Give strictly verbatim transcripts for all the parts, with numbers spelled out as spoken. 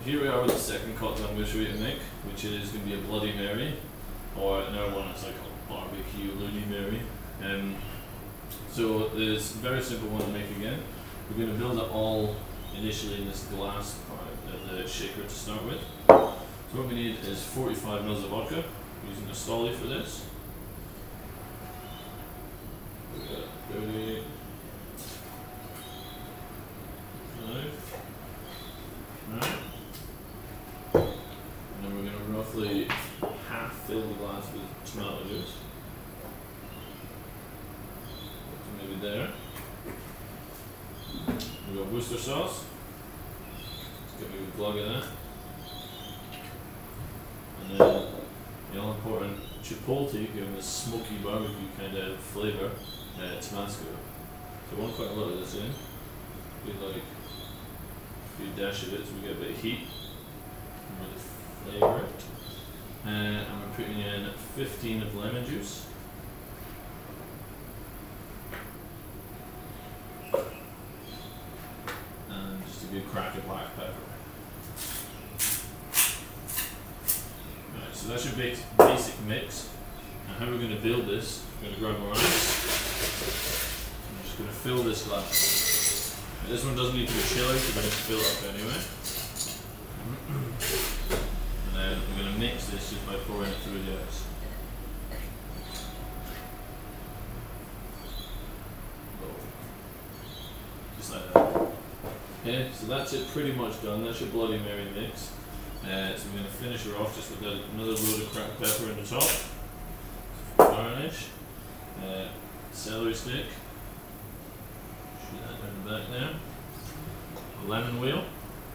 Here we are with the second cocktail I'm going to show you to make, which is going to be a Bloody Mary, or another one that's like a BBQloody Mary. Um, so there's a very simple one to make again. We're going to build it all initially in this glass part of the shaker to start with. So what we need is forty-five milliliters of vodka, using a Stoli for this. We got thirty. Right. And then we're going to roughly half fill the glass with tomato juice. So maybe there. We've got Worcester Sauce. Let's get maybe a glug of that. And then the all important Chipotle, giving this smoky barbecue kind of flavour, uh, Tabasco. So I want quite a lot of this in. We'd like a few dash of it so we get a bit of heat and really flavour it. Uh, and we're putting in fifteen of lemon juice. And just a good crack of black pepper. Right, so that's your basic, basic mix. And how we're going to build this, we're going to grab our ice. I'm just going to fill this glass. This one doesn't need to be chilly, so we're going to fill it up anyway. And then we're going to mix this just by pouring it through the ice. Just like that. Okay, so that's it pretty much done. That's your Bloody Mary mix. Uh, so we're going to finish her off just with another load of cracked pepper in the top. Garnish. Uh, celery stick. Shoot that down the back there. A lemon wheel.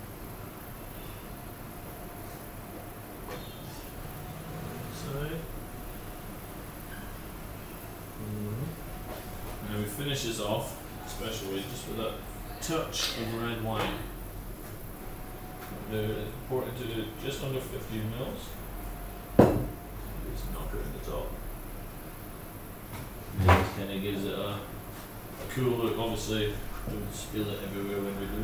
Side. Mm-hmm. And then we finish this off, especially just with a touch of red wine. Pour it into just under fifteen mils. Just knock it in the top. And it kind of gives it a, a cool look. Obviously, don't spill it everywhere when we do